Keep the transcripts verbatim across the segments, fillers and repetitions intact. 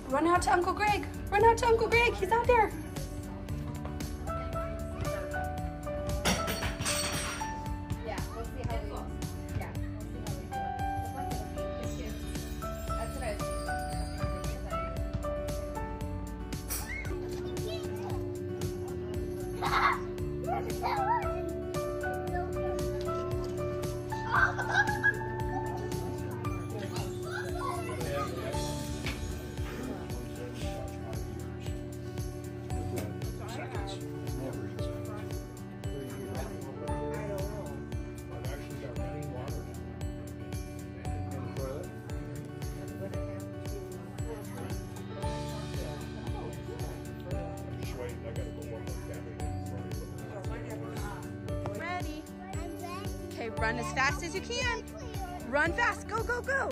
Run out to Uncle Greg. Run out to Uncle Greg. He's out there. Yeah, we'll see how we go. Yeah, we'll see how we do. That's what I was Ready. Okay, run as fast as you can. Run fast. Go, go, go.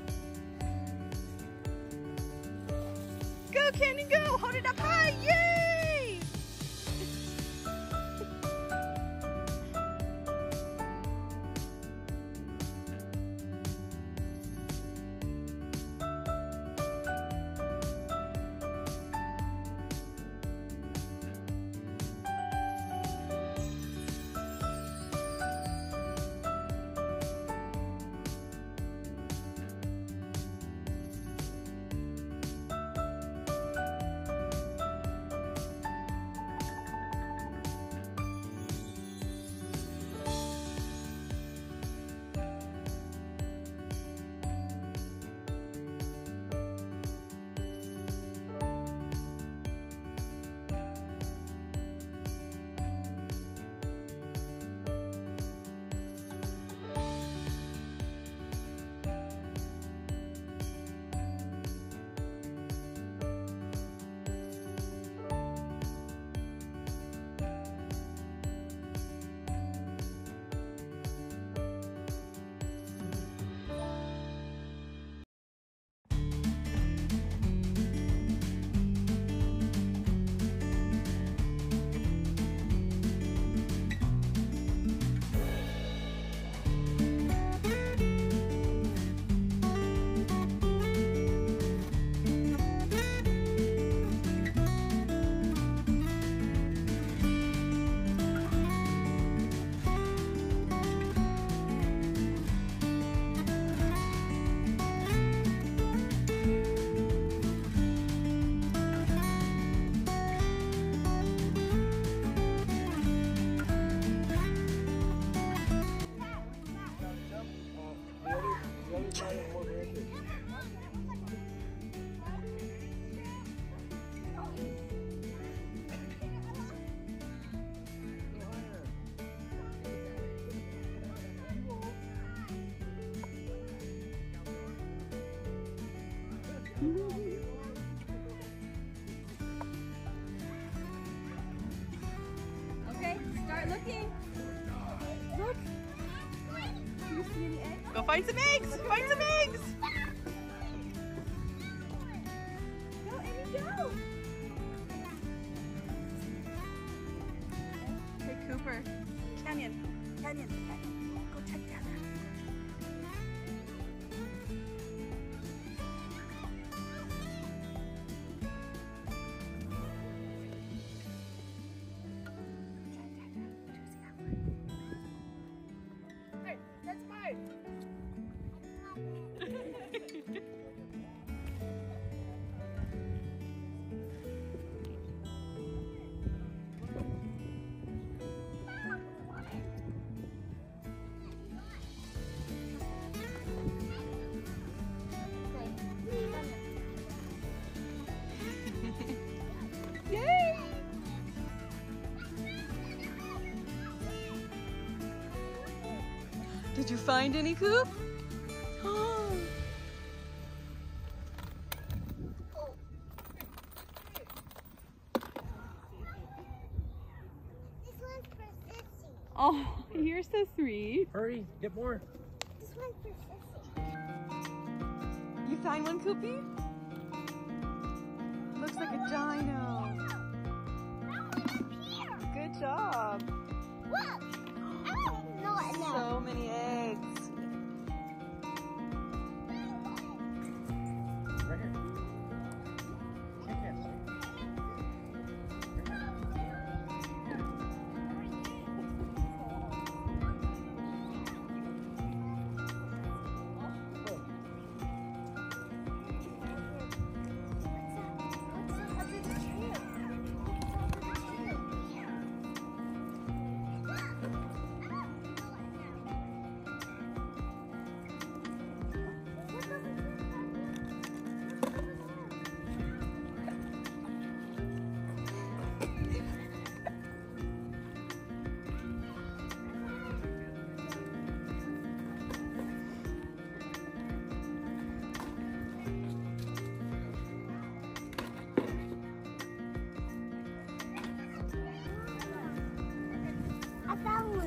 Go, Canyon, go. Hold it up high. Yay! Okay, start looking. Look. Do you see any eggs? Go find some eggs. Find some eggs. Go, Amy, go. Hey, Cooper. Canyon. Canyon. Canyon. Go check that out. That's mine. Yay! Did you find any, Coop? Oh. This one's for Sissy. Oh, here's the three. Hurry, get more. This one's for Sissy. You find one, Coopy? Looks like a dino. Good job. Look! Oh, not enough. So many eggs. Right here.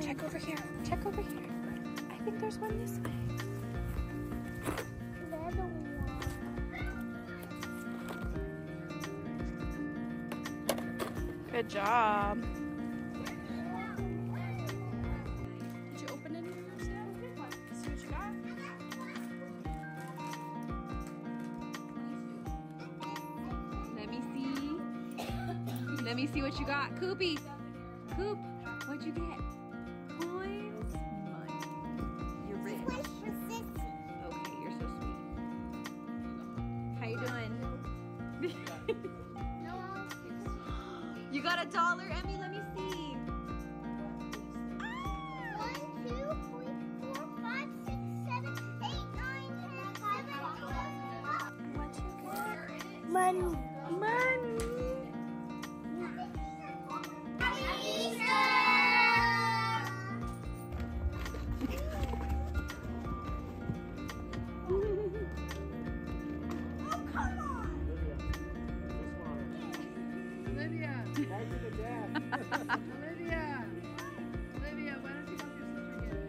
check over here. Check over here. I think there's one this way. Good job. Did you open any of yours yet? See what you got? Let me see. Let me see what you got. Koopy. Coop, what'd you get? Coins? Money. You're rich. Okay, you're so sweet. How you doing? You got a dollar, Emmy? Let me see. One, two, three, four, five, six, seven, eight, nine, ten, eleven, twelve. What you got? Money. Money. Olivia! Olivia! Olivia, why don't you help your sister get it?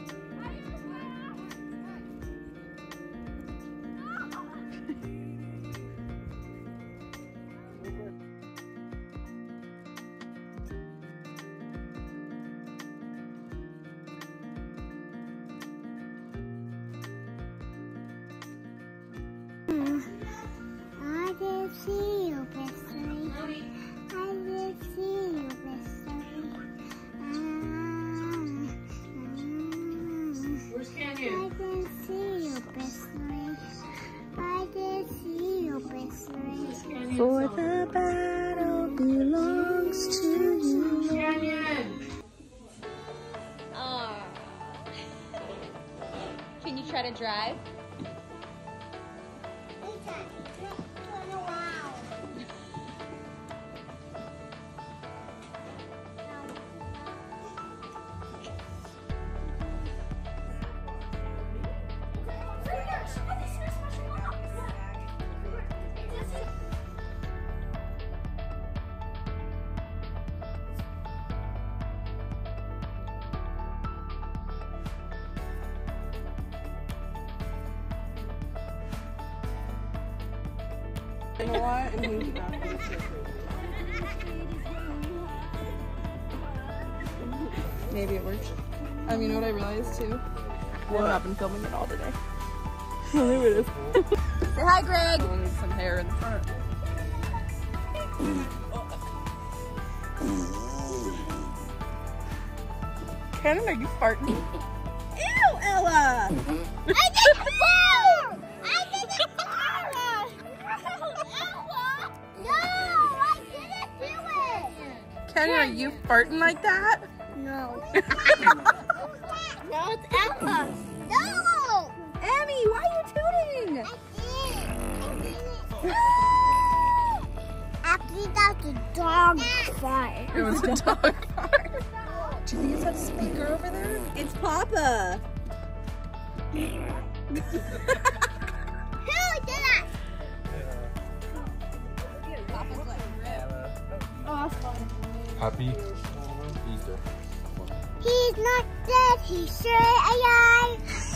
I did see you, Bessie. I did see you, Bessie. Where's I Canyon? did see you, Bessie. I did see you, Bessie. For the battle belongs to you. Canyon! Aww. Can you try to drive? You know what? And he's not Maybe it worked. Um, you know what I realized too? What? I've been filming it all today. Oh, there it is. Say hi, Greg. I need some hair in the front. Cannon, are you farting? Ew, Ella! I did the fart! I did the fart! Ella! No, I didn't do it! Cannon, are you farting like that? No. No, it's Ella. No! Emmy, why are you tooting? I did. I did it. Actually, that's a dog fart. It was a dog fart. Do you think it's that speaker over there? It's Papa. Who did that? Papa's like ripped. Oh, Happy Easter. he's not dead. He's sure alive.